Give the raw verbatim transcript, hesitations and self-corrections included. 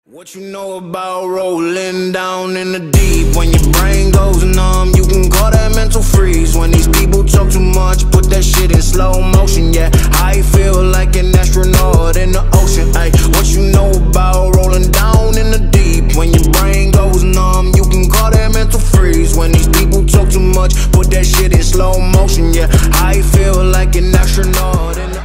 What you know about rolling down in the deep? When your brain goes numb, you can call that mental freeze. When these people talk too much, put that shit in slow motion. Yeah, I feel like an astronaut in the ocean. Ay, what you know about rolling down in the deep? When your brain goes numb, you can call that mental freeze. When these people talk too much, put that shit in slow motion. Yeah, I feel like an astronaut in the